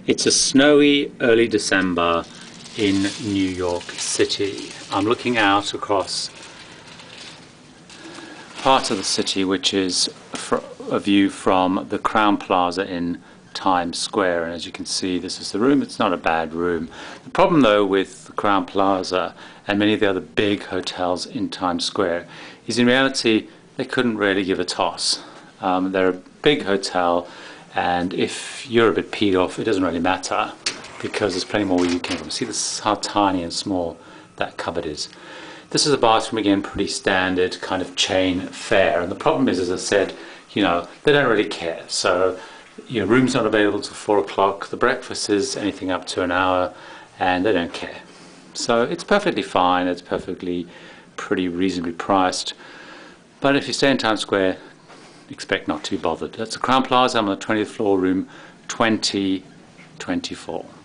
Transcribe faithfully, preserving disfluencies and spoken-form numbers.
It's a snowy early December in New York City. I'm looking out across part of the city which is a view from the Crowne Plaza in Times Square, and as you can see, this is the room. It's not a bad room. The problem though with the Crowne Plaza and many of the other big hotels in Times Square is in reality they couldn't really give a toss. Um, they're a big hotel, and if you're a bit peed off, it doesn't really matter because there's plenty more where you came from. See this, how tiny and small that cupboard is. This is a bathroom, again, pretty standard kind of chain fare, and the problem is, as I said, you know, they don't really care. So your room's not available till four o'clock, the breakfast is anything up to an hour, and they don't care. So it's perfectly fine, it's perfectly pretty reasonably priced, but if you stay in Times Square, expect not to be bothered. That's the Crowne Plaza. I'm on the twentieth floor, room twenty twenty-four.